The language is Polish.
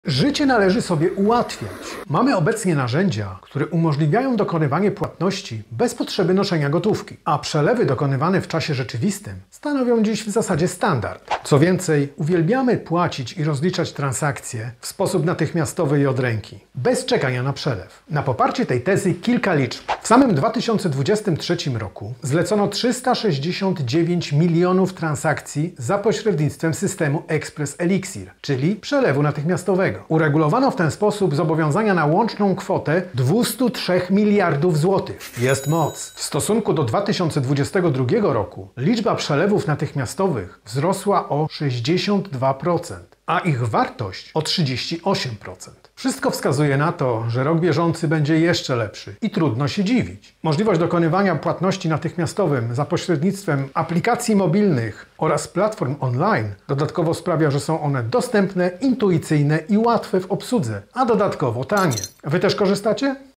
Życie należy sobie ułatwiać. Mamy obecnie narzędzia, które umożliwiają dokonywanie płatności bez potrzeby noszenia gotówki, a przelewy dokonywane w czasie rzeczywistym stanowią dziś w zasadzie standard. Co więcej, uwielbiamy płacić i rozliczać transakcje w sposób natychmiastowy i od ręki, bez czekania na przelew. Na poparcie tej tezy kilka liczb. W samym 2023 roku zlecono 369 milionów transakcji za pośrednictwem systemu Express Elixir, czyli przelewu natychmiastowego. Uregulowano w ten sposób zobowiązania na łączną kwotę 203 miliardów złotych. Jest moc. W stosunku do 2022 roku liczba przelewów natychmiastowych wzrosła o 62%, a ich wartość o 38%. Wszystko wskazuje na to, że rok bieżący będzie jeszcze lepszy i trudno się dziwić. Możliwość dokonywania płatności natychmiastowym za pośrednictwem aplikacji mobilnych oraz platform online dodatkowo sprawia, że są one dostępne, intuicyjne i łatwe w obsłudze, a dodatkowo tanie. Wy też korzystacie?